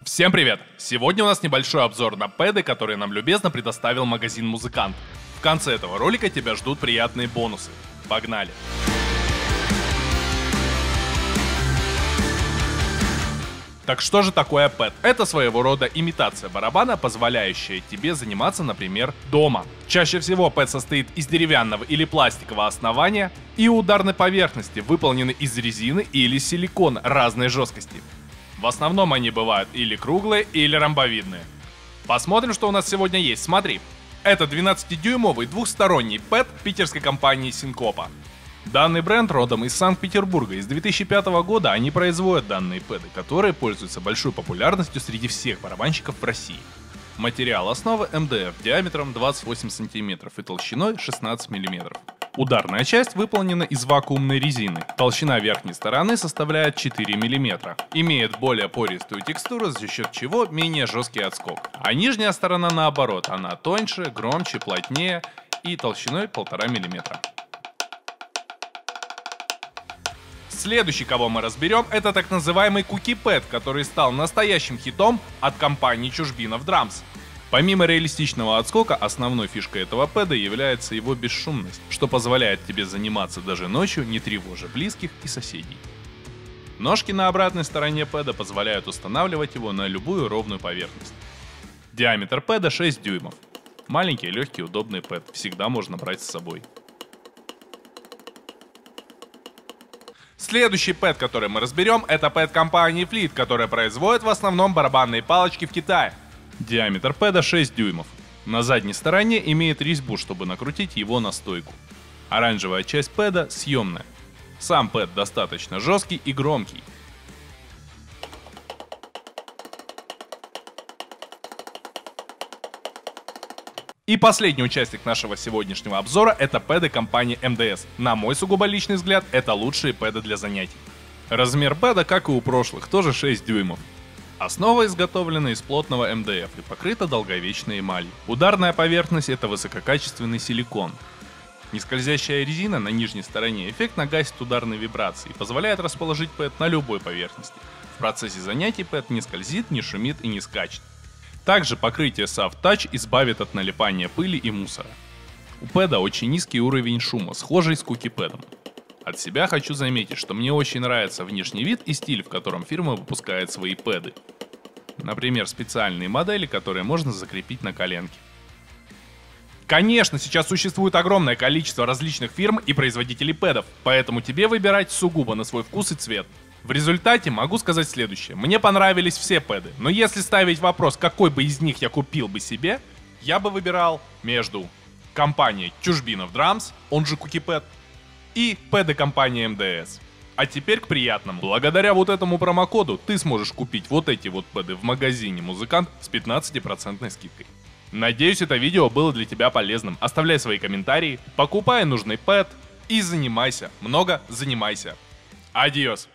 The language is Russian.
Всем привет! Сегодня у нас небольшой обзор на пэды, которые нам любезно предоставил магазин Музыкант. В конце этого ролика тебя ждут приятные бонусы. Погнали! Так что же такое пэд? Это своего рода имитация барабана, позволяющая тебе заниматься, например, дома. Чаще всего пэд состоит из деревянного или пластикового основания и ударной поверхности, выполненной из резины или силикона разной жесткости. В основном они бывают или круглые, или ромбовидные. Посмотрим, что у нас сегодня есть. Смотри, это 12-дюймовый двухсторонний пэд питерской компании Синкопа. Данный бренд родом из Санкт-Петербурга. Из 2005 года они производят данные пэды, которые пользуются большой популярностью среди всех барабанщиков в России. Материал основы МДФ диаметром 28 см и толщиной 16 мм. Ударная часть выполнена из вакуумной резины. Толщина верхней стороны составляет 4 мм. Имеет более пористую текстуру, за счет чего менее жесткий отскок. А нижняя сторона наоборот, она тоньше, громче, плотнее и толщиной 1,5 мм. Следующий, кого мы разберем, это так называемый Cookie Pad, который стал настоящим хитом от компании Чужбинов Drums. Помимо реалистичного отскока, основной фишкой этого пэда является его бесшумность, что позволяет тебе заниматься даже ночью, не тревожа близких и соседей. Ножки на обратной стороне пэда позволяют устанавливать его на любую ровную поверхность. Диаметр пэда 6 дюймов. Маленький, легкий, удобный пэд, всегда можно брать с собой. Следующий пэд, который мы разберем, это пэд компании Fleet, которая производит в основном барабанные палочки в Китае. Диаметр пэда 6 дюймов. На задней стороне имеет резьбу, чтобы накрутить его на стойку. Оранжевая часть пэда съемная. Сам пэд достаточно жесткий и громкий. И последний участник нашего сегодняшнего обзора — это пэды компании МДС. На мой сугубо личный взгляд, это лучшие пэды для занятий. Размер пэда, как и у прошлых, тоже 6 дюймов. Основа изготовлена из плотного МДФ и покрыта долговечной эмалью. Ударная поверхность — это высококачественный силикон. Нескользящая резина на нижней стороне эффектно гасит ударные вибрации и позволяет расположить пэд на любой поверхности. В процессе занятий пэд не скользит, не шумит и не скачет. Также покрытие Soft Touch избавит от налипания пыли и мусора. У пэда очень низкий уровень шума, схожий с Cookie Pad. От себя хочу заметить, что мне очень нравится внешний вид и стиль, в котором фирма выпускает свои пэды. Например, специальные модели, которые можно закрепить на коленке. Конечно, сейчас существует огромное количество различных фирм и производителей пэдов, поэтому тебе выбирать сугубо на свой вкус и цвет. В результате могу сказать следующее. Мне понравились все пэды, но если ставить вопрос, какой бы из них я купил бы себе, я бы выбирал между компанией Чужбинов Drums, он же Cookie Pad, и пэды компании МДС. А теперь к приятному. Благодаря вот этому промокоду ты сможешь купить вот эти вот пэды в магазине Музыкант с 15% скидкой. Надеюсь, это видео было для тебя полезным. Оставляй свои комментарии, покупай нужный пэд и занимайся. Много занимайся. Адиос.